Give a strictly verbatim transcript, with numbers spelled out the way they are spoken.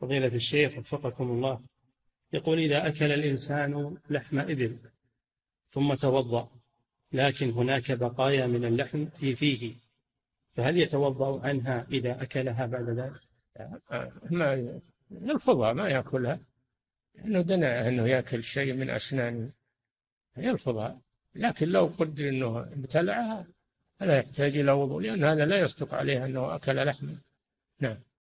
فضيلة الشيخ وفقكم الله، يقول إذا أكل الإنسان لحم إبل ثم توضأ لكن هناك بقايا من اللحم في فيه، فهل يتوضأ عنها إذا أكلها بعد ذلك؟ ما يلفظها، ما يأكلها، إنه دنا أنه يأكل شيء من أسنانه يلفظها، لكن لو قدر أنه ابتلعها فلا يحتاج إلى وضوء، لأن هذا لا يصدق عليه أنه أكل لحما. نعم.